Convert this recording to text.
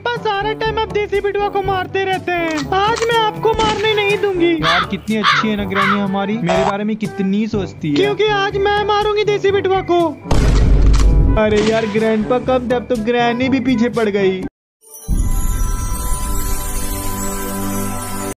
Grandpa सारा time आप देसी बिटवा को मारते रहते हैं। आज मैं आपको मारने नहीं दूंगी। यार कितनी अच्छी है ना ग्रैनी हमारी, मेरे बारे में कितनी सोचती है। क्योंकि आज मैं मारूंगी देसी बिटवा को। अरे यार ग्रैंडपा कब, जब तो ग्रैनी भी पीछे पड़ गई।